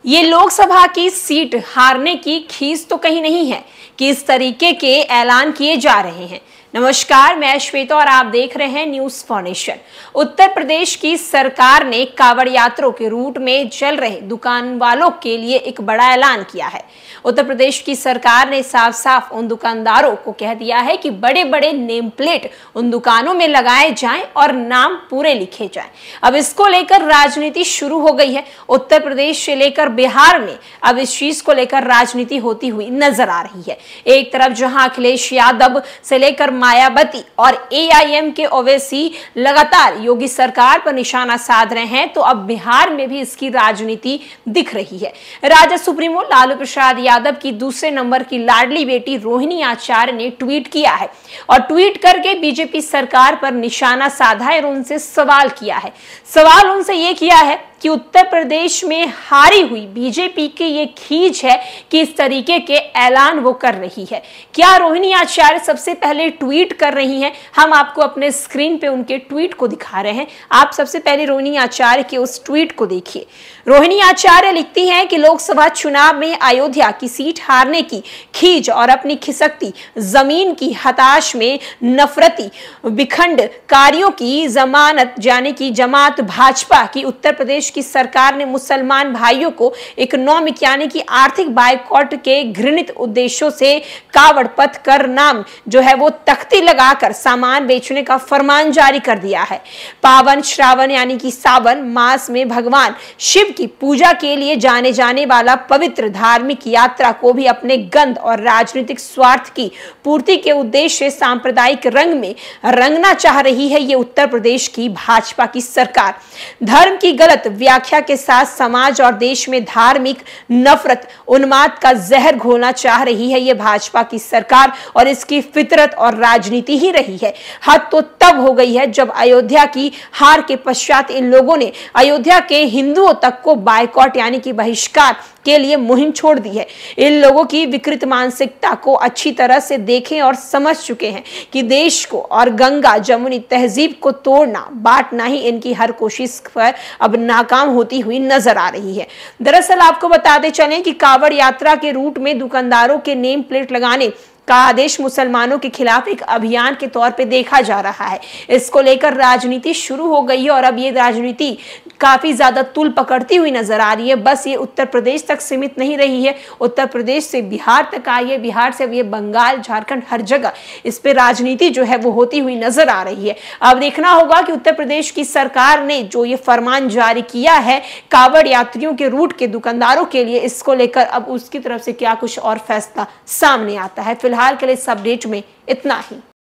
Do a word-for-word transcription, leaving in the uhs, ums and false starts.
ये लोकसभा की सीट हारने की खींच तो कहीं नहीं है कि इस तरीके के ऐलान किए जा रहे हैं। नमस्कार, मैं श्वेता और आप देख रहे हैं न्यूज फाउंडेशन। उत्तर प्रदेश की सरकार ने कांवड़ यात्रों के रूट में चल रहे दुकान वालों के लिए एक बड़ा ऐलान किया है। उत्तर प्रदेश की सरकार ने साफ साफ उन दुकानदारों को कह दिया है कि बड़े बड़े नेम प्लेट उन दुकानों में लगाए जाएं और नाम पूरे लिखे जाएं। अब इसको लेकर राजनीति शुरू हो गई है। उत्तर प्रदेश से लेकर बिहार में अब इस चीज को लेकर राजनीति होती हुई नजर आ रही है। एक तरफ जहां अखिलेश यादव से लेकर मायावती और ए आई एम के ओवैसी लगातार योगी सरकार पर निशाना साध रहे हैं, तो अब बिहार में भी इसकी राजनीति दिख रही है। राजद सुप्रीमो लालू प्रसाद यादव की दूसरे नंबर की लाडली बेटी रोहिणी आचार्य ने ट्वीट किया है और ट्वीट करके बीजेपी सरकार पर निशाना साधा है और उनसे सवाल किया है। सवाल उनसे यह किया है कि उत्तर प्रदेश में हारी हुई बीजेपी की ये खींच है कि इस तरीके के ऐलान वो कर रही है। क्या रोहिणी आचार्य सबसे पहले ट्वीट कर रही हैं? हम आपको अपने स्क्रीन पे उनके ट्वीट को दिखा रहे हैं। आप सबसे पहले रोहिणी आचार्य के उस ट्वीट को देखिए। रोहिणी आचार्य लिखती हैं कि लोकसभा चुनाव में अयोध्या की सीट हारने की खींच और अपनी खिसकती जमीन की हताश में नफरती विखंडकारियों की जमानत यानी कि जमात भाजपा की उत्तर प्रदेश की सरकार ने मुसलमान भाइयों को इकोनॉमिक यानी कि आर्थिक बायकॉट के घृणित उद्देश्यों से कावड़ पथ कर नाम जो है वो तख्ती लगाकर सामान बेचने का फरमान जारी कर दिया है। पावन श्रावण यानी कि सावन मास में भगवान शिव की पूजा के लिए जाने जाने वाला पवित्र धार्मिक यात्रा को भी अपने गंध और राजनीतिक स्वार्थ की पूर्ति के उद्देश्य से सांप्रदायिक रंग में रंगना चाह रही है ये उत्तर प्रदेश की भाजपा की सरकार। धर्म की गलत व्याख्या के साथ समाज और देश में धार्मिक नफरत उन्माद का जहर घोलना चाह रही है ये भाजपा की सरकार और इसकी फितरत और राजनीति ही रही है। हद तो तब हो गई है जब अयोध्या की हार के पश्चात इन लोगों ने अयोध्या के हिंदुओं तक को बायकॉट यानी कि बहिष्कार के लिए मुहिम छोड़ दी है। इन लोगों की विकृत मानसिकता को अच्छी तरह से देखें और समझ चुके हैं कि देश को और गंगा जमुनी तहजीब को तोड़ना बांटना ही इनकी हर कोशिश पर अब नाकाम होती हुई नजर आ रही है। दरअसल आपको बताते चलें कि कांवड़ यात्रा के रूट में दुकानदारों के नेम प्लेट लगाने का आदेश मुसलमानों के खिलाफ एक अभियान के तौर पे देखा जा रहा है। इसको लेकर राजनीति शुरू हो गई है और अब ये राजनीति काफी ज्यादा तूल पकड़ती हुई नजर आ रही है। बस ये उत्तर प्रदेश तक सीमित नहीं रही है, उत्तर प्रदेश से बिहार तक आई है, बिहार से ये बंगाल, झारखंड, हर जगह इस पे राजनीति जो है वो होती हुई नजर आ रही है। अब देखना होगा कि उत्तर प्रदेश की सरकार ने जो ये फरमान जारी किया है कांवड़ यात्रियों के रूट के दुकानदारों के लिए, इसको लेकर अब उसकी तरफ से क्या कुछ और फैसला सामने आता है। फिलहाल के लिए इस अपडेट में इतना ही।